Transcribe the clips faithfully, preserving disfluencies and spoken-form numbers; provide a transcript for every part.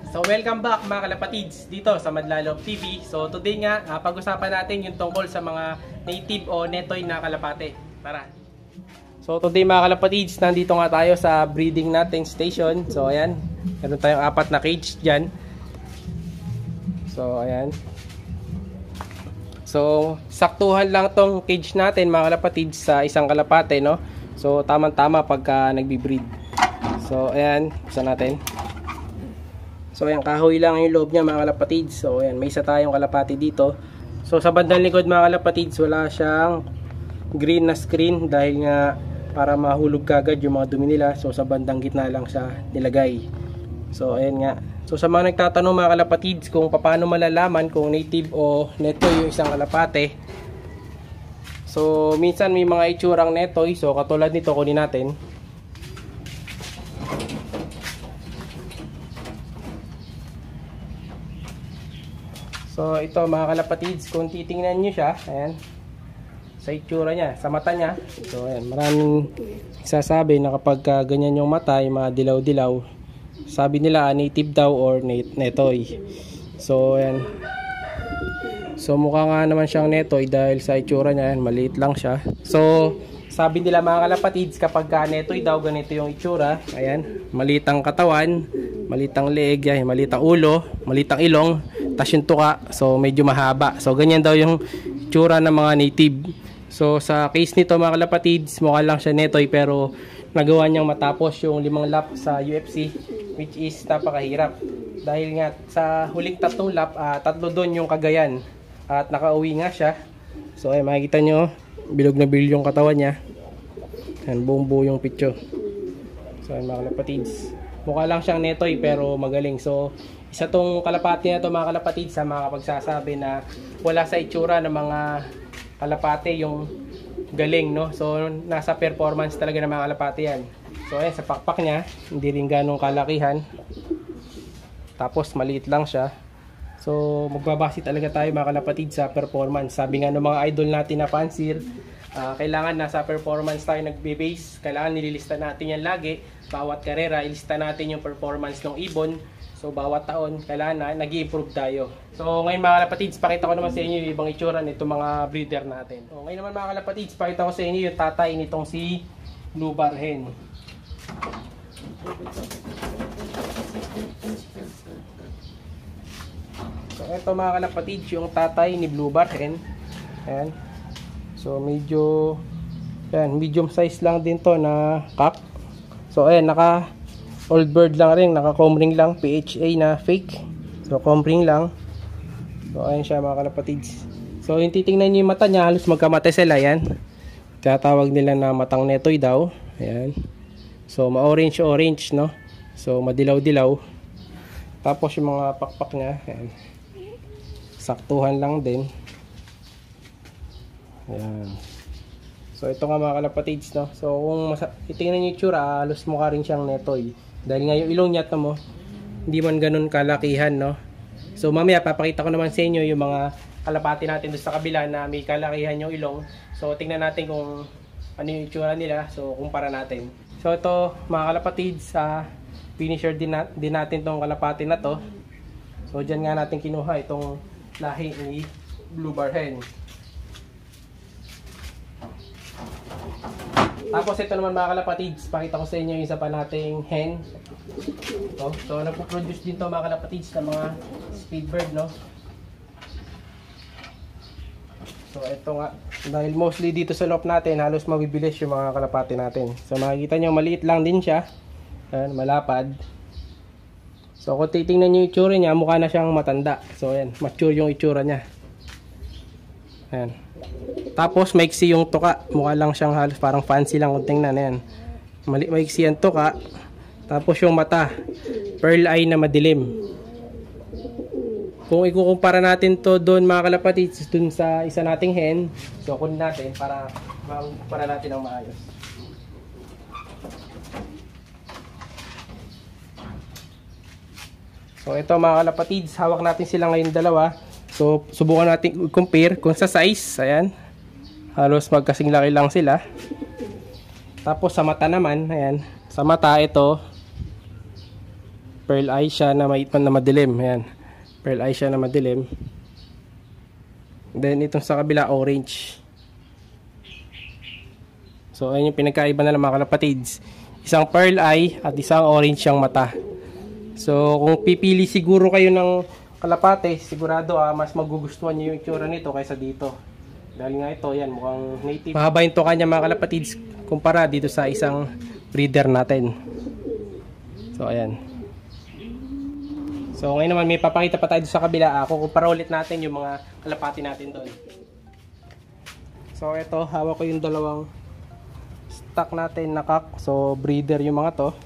So welcome back mga kalapatids dito sa Madlalog T V. So today nga, uh, pag-usapan natin yung tungkol sa mga native o netoy na kalapate. Tara! So today mga kalapatids, nandito nga tayo sa breeding nating station. So ayan, meron tayong apat na cage dyan. So ayan. So saktuhan lang tong cage natin mga kalapatids sa isang kalapate, no? So tamang-tama pagka nagbi-breed. So ayan, buksan natin. So ayan, kahoy lang yung loob niya mga kalapatids. So ayan, may isa tayong kalapati dito. So sa bandang likod mga kalapatids, wala siyang green na screen dahil nga para mahulog kagad yung mga dumi nila. So sa bandang gitna lang siya nilagay. So ayan nga. So sa mga nagtatanong mga kalapatids kung paano malalaman kung native o netoy yung isang kalapate. So minsan may mga itsurang netoy. So katulad nito, kunin natin. So ito mga kalapatids, kung titingnan nyo siya, ayan, sa itsura niya, sa mata niya. So ayan, maraming nagsasabi na kapag uh, ganyan yung mata, yung mga dilaw-dilaw, sabi nila uh, native daw or net netoy. So ayan, so mukha nga naman siyang netoy dahil sa itsura niya, ayan, maliit lang siya. So sabi nila mga kalapatids, kapag uh, netoy daw, ganito yung itsura. Ayan, maliit ang katawan, maliit ang leeg, ayan, maliit ang ulo, maliit ang ilong, tas yung tuka, so medyo mahaba. So ganyan daw yung tsura ng mga native. So sa case nito mga kalapatids, mukha lang siya netoy pero nagawa niyang matapos yung limang lap sa U F C, which is napakahirap. Dahil nga sa huling tatlong lap, uh, tatlo doon yung kagayan at nakauwi nga siya. So ay makikita nyo, bilog na bilog yung katawan niya. Yan, buong buo yung picture. So ay mga kalapatids, mukha lang siyang netoy pero magaling. So isa tong kalapati na to mga kalapatid sa mga kapagsasabi na wala sa itsura ng mga kalapate yung galing, no? So nasa performance talaga ng mga kalapati yan. So ayan, sa pakpak niya hindi rin ganong kalakihan, tapos maliit lang siya. So magbabase talaga tayo mga kalapatid sa performance. Sabi nga ng mga idol natin na pansir, uh, kailangan nasa performance tayo nagbe-base. Kailangan nililista natin yan lagi. Bawat karera ilista natin yung performance ng ibon. So bawat taon kailangan na nag-i-improve tayo. So ngayon mga kalapatids, pakita ko naman sa inyo yung ibang itsura nitong mga breeder natin. So ngayon naman mga kalapatids, pakita ko sa inyo yung tatay nitong si Blue Bar Hen. So ito mga kalapatids, yung tatay ni Blue Bar Hen. Ayan. So medyo ayan, medium size lang din to na cock. So ayan, naka old bird lang rin, naka comb ring lang, P H A na fake. So comb ring lang. So ayan siya mga kalapatids. So yung titingnan niyo yung mata niya, halos magkamate sila yan. Tatawag nila na matang netoy daw. Ayan. So ma-orange orange, no? So madilaw-dilaw. Tapos yung mga pakpak niya, ayan, saktuhan lang din. Ayan. So ito nga mga kalapatids, no? So kung titingnan niyo yung tsura, halos mukha rin siyang netoy. Dahil nga yung ilong niya to mo, hindi man ganun kalakihan, no? So mamaya papakita ko naman sa inyo yung mga kalapati natin doon sa kabila na may kalakihan yung ilong. So tingnan natin kung ano yung itsura nila. So kumpara natin. So ito mga kalapatids, uh, finisher din, na, din natin tong kalapati na to. So dyan nga natin kinuha itong lahi ni Blue Bar Hen. Tapos ito naman mga kalapatids, pakita ko sa inyo yung isa pa nating hen. Ito. So nagpo-produce din to mga kalapatids ng mga speedbird, no? So ito nga, dahil mostly dito sa loft natin halos mabibilis yung mga kalapati natin. So makikita nyo maliit lang din siya. Ayan, malapad. So kung titingnan nyo yung itsura niya, mukha na siyang matanda. So ayan, mature yung itsura niya. Ayan. Tapos maiksi yung tuka, mukha lang siyang halos parang fancy lang kung tingnan. Ayan, maiksi yung tuka. Tapos yung mata, pearl eye na madilim. Kung ikukumpara natin to doon mga kalapatids, doon sa isa nating hen, so kunin natin para makumpara natin ng maayos. So ito mga kalapatids, hawak natin sila ngayon dalawa. So subukan natin i-compare kung sa size, ayan, halos magkasing laki lang sila. Tapos sa mata naman, ayan, sa mata ito Pearl eye siya na may na madilim. Ayan. Pearl eye siya na madilim. Then itong sa kabila orange. So ayun yung pinagkaiba na lang mga kalapatids. Isang pearl eye at isang orange yung mata. So kung pipili siguro kayo ng kalapate, sigurado ah, mas magugustuhan niyo yung itsura nito kaysa dito. Dahil nga ito, yan, mukhang native. Mahaba yung toka niya mga kalapatids kumpara dito sa isang breeder natin. So ayan. So ngayon naman may papakita pa tayo sa kabila. Ako kumpara ulit natin yung mga kalapati natin doon. So ito, hawak ko yung dalawang stock natin na cock. So breeder yung mga to.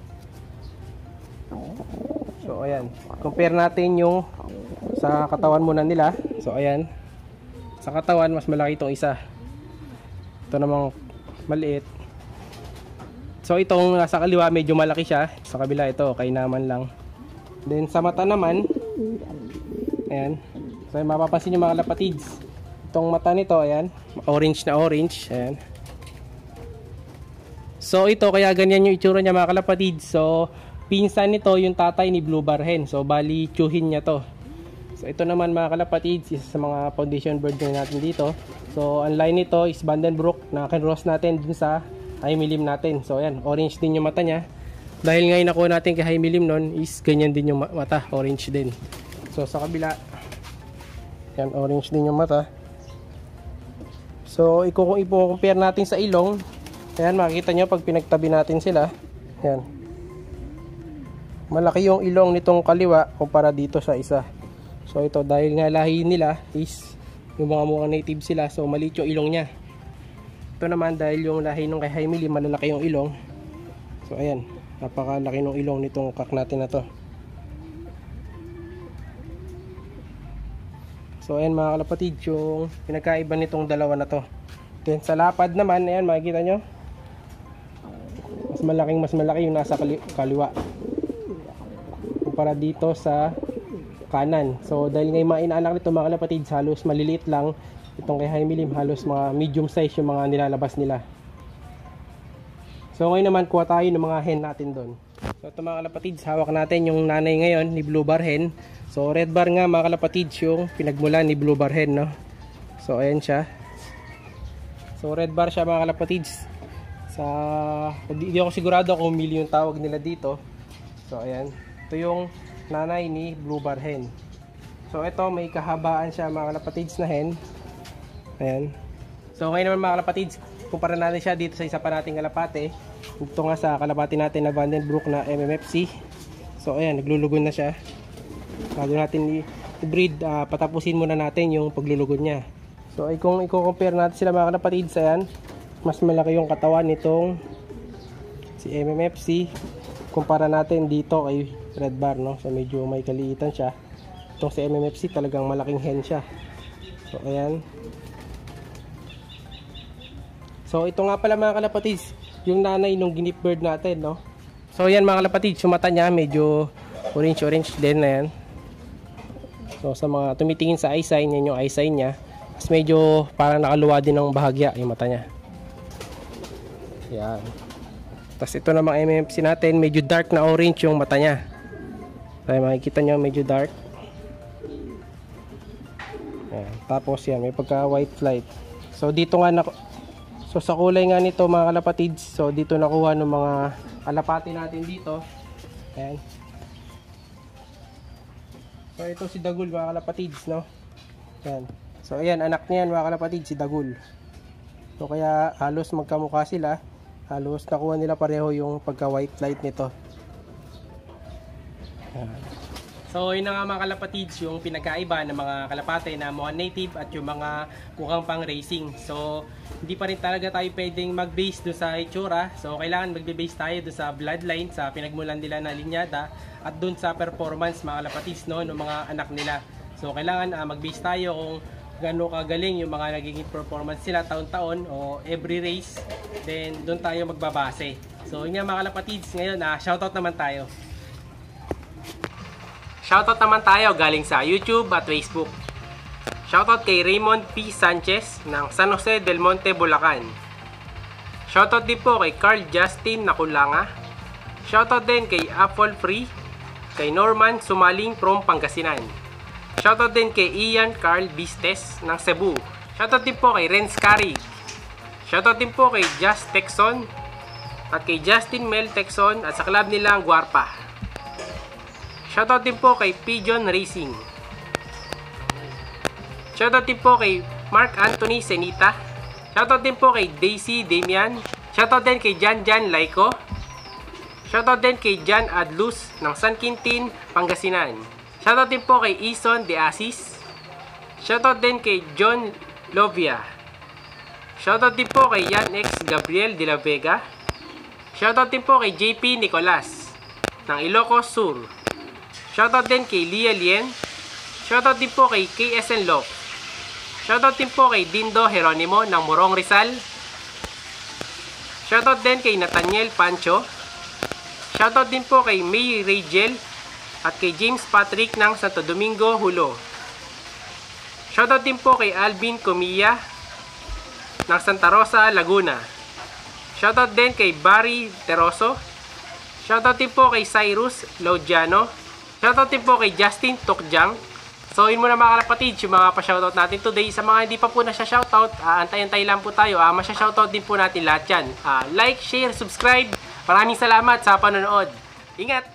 So ayan, compare natin yung sa katawan muna nila. So ayan, sa katawan mas malaki itong isa. Ito namang maliit. So itong nasa kaliwa medyo malaki siya. Sa kabila ito, kainaman lang. Then sa mata naman, ayan. So mapapansin nyo mga kalapatids, itong mata nito, ayan, orange na orange. Ayan. So ito, kaya ganyan yung itsura niya mga kalapatids. So pinsan nito yung tatay ni Blue Bar Hen. So bali tsuhin niya to. So ito naman mga kalapatids, isa sa mga foundation bird na natin dito. So ang line nito is Vandenbroek na kinross natin dun sa high milim natin. So ayan, orange din yung mata niya. Dahil ngayon nakuha natin kay high milim nun is ganyan din yung mata, orange din. So sa kabila, yan, orange din yung mata. So kung i-compare natin sa ilong, ayan, makikita nyo pag pinagtabi natin sila, ayan, malaki yung ilong nitong kaliwa kumpara dito sa isa. So ito, dahil nga lahi nila is yung mga mukhang native sila, so maliit yung ilong nya. Ito naman dahil yung lahi nung kay high milim, malalaki yung ilong. So ayan, napakalaki ng ilong nitong kak natin na to. So ayan mga kalapatid, yung pinagkaiba nitong dalawa na to. Then sa lapad naman, ayan, makikita nyo, mas malaking mas malaki yung nasa kali kaliwa kumpara dito sa kanan. So dahil ngayon mga inaanak nito mga kalapatids, halos maliliit lang. Itong kay high milim, halos mga medium size yung mga nilalabas nila. So ngayon naman kuha tayo ng mga hen natin doon. So ito mga kalapatids, hawak natin yung nanay ngayon ni Blue Bar Hen. So red bar nga mga kalapatids yung pinagmula ni Blue Bar Hen, no? So ayan siya. So red bar siya mga kalapatids. Sa hindi ako sigurado kung mili yung tawag nila dito. So ayan, ito yung nanay ni Blue Bar Hen. So ito may kahabaan siya mga kalapatids na hen. Ayan. So ngayon naman mga kalapatids, kumpara natin siya dito sa isa pa nating kalapate. Ito nga sa kalapati natin na Vandenbroek na M M F C. So ayan, naglulugon na siya. Bago natin i-breed, uh, patapusin muna natin yung paglulugon niya. So ay kung i-compare natin sila mga kalapatids, ayan, mas malaki yung katawan nitong si M M F C kumpara natin dito kay Red Bar, no? So medyo may kaliitan siya. Itong si M M F C talagang malaking hen siya. So ayan. So ito nga pala mga kalapatids, yung nanay nung guinea bird natin, no? So yan mga kalapatids, yung mata niya medyo orange orange din na yan. So sa mga tumitingin sa eye sign, yan yung eye sign niya. Mas medyo parang nakaluwa din ng bahagya yung mata niya. Yan. Tapos ito namang M M F C natin, medyo dark na orange yung mata niya. Ay makikita nyo medyo dark. Yan. Tapos yan, may pagka white light. So dito nga na, so sa kulay nga nito mga kalapatids, so dito nakuha ng mga kalapati natin dito. Ayan. So ito si Dagul mga kalapatids, no? Ayan. So ayan, anak niyan mga kalapatids, si Dagul. So kaya halos magkamukha sila. Halos nakuha nila pareho yung pagka white light nito. Ayan. So yun na nga mga kalapatids, yung pinagkaiba ng mga kalapate na mukhang native at yung mga mukhang pang racing. So hindi pa rin talaga tayo pwedeng mag-base doon sa itsura. So kailangan magbe-base tayo doon sa bloodline, sa pinagmulan nila na linyada, at doon sa performance mga kalapatids, no, ng mga anak nila. So kailangan uh, mag-base tayo kung gaano kagaling yung mga nagiging performance sila taon-taon o every race. Then doon tayo magbabase. So yun nga mga kalapatids, ngayon uh, shoutout naman tayo. Shoutout naman tayo galing sa YouTube at Facebook. Shoutout kay Raymond P. Sanchez ng San Jose del Monte, Bulacan. Shoutout din po kay Carl Justin Nakulanga. Shoutout din kay Apple Free. kay Norman Sumaling from Pangasinan. Shoutout din kay Ian Carl Bistes ng Cebu. Shoutout din po kay Renz Carig. Shoutout din po kay Just Texon at kay Justin Mel Texon at sa club nila ang Guarpa. Shoutout din po kay Pigeon Racing. Shoutout din po kay Mark Anthony Senita. Shoutout din po kay Daisy Damian. Shoutout din kay Jan Jan Laiko. Shoutout din kay Jan Adlus ng San Quintin, Pangasinan. Shoutout din po kay Ison De Asis. Shoutout din kay John Lovia. Shoutout din po kay Yan X Gabriel de la Vega. Shoutout din po kay J P Nicolas ng Ilocos Sur. Shoutout din kay Lia Lien. Shoutout din po kay K S N Love. Shoutout din po kay Dindo Jeronimo ng Morong Rizal. Shoutout din kay Nathaniel Pancho. Shoutout din po kay May Rachel at kay James Patrick ng Santo Domingo, Hulo. Shoutout din po kay Alvin Comilla ng Santa Rosa, Laguna. Shoutout din kay Barry Teroso. Shoutout din po kay Cyrus Laudiano. Shoutout din po kay Justin Tokjang. So yun muna mga kalapatid, yung mga pa-shoutout natin today. Sa mga hindi pa po na siya shoutout, uh, antay-antay lang po tayo. Uh, masya-shoutout din po natin lahat yan. Uh, like, share, subscribe. Maraming salamat sa panonood. Ingat!